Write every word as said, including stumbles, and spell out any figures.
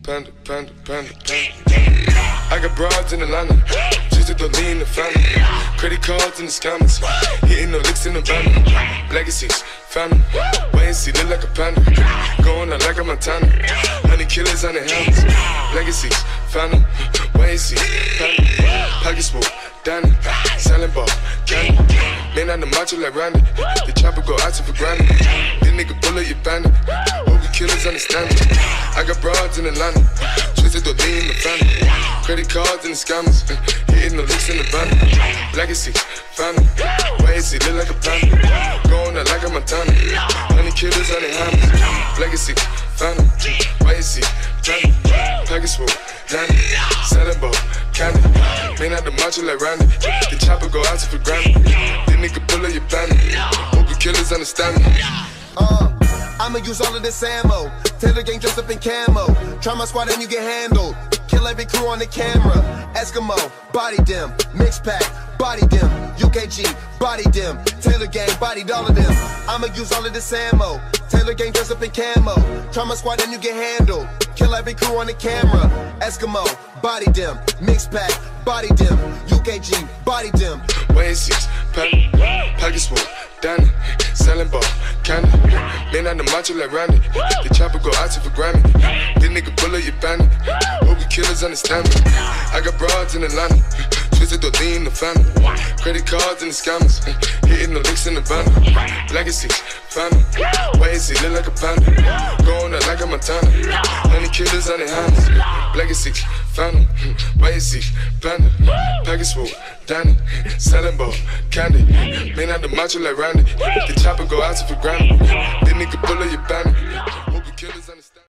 panda, panda, panda, panda. I got broads in Atlanta, just to lean in the family. Credit cards in the scammers, hitting no licks in the van. Legacies, family, wait and see, look like a panda. Going out like a Montana, honey killers on the helmets. Legacies, family, wait and see, family. Pockets full, Danny, selling ball, candy. Man on the macho like Randy, the chopper go out to for granted. This nigga bullet, you bandit. Hope the killers understand it. I got broads in Atlanta, twisted the lean in the family. Credit cards and the scammers, hitting the licks in the van. Legacy, family, wait and see, look like a panda. Going out like a Montana, honey killers on the hammers. Legacy, family, wait and see, family. Package full, Danny, selling ball, candy. Man out the macho like Randy, the chopper go out to for granted. This nigga bullet, you bandit. Hope the killers understand me. Uh, I'ma use all of this ammo. Taylor gang dressed up in camo. Try my squad and you get handled. Kill every crew on the camera. Eskimo, body dim. Mix pack, body dim. U K G, body dim. Taylor gang, bodied all of them. I'ma use all of this ammo. Taylor gang dressed up in camo. Try my squad and you get handled. Kill every crew on the camera. Eskimo, body dim. Mix pack, body dim. U K G, body dim. Wait and see, package full, Danny, selling ball, candy. Man on the macho like Randy, the chopper go out to for Grammy. This nigga bullet, you bandit. Hope the killers understand me. I got broads in Atlanta, twisted the lean in the family. Credit cards and the scammers, hitting the licks in the van. Legacy, family, wait and see, look like a panda. Going out like a Montana, honey killers on the hammers. Legacy, family, wait and see, panda. Package full, Danny, selling ball, candy. Man out the macho like Randy, the chopper go out to for granted. This nigga bullet, you bandit. Hope the killers understand.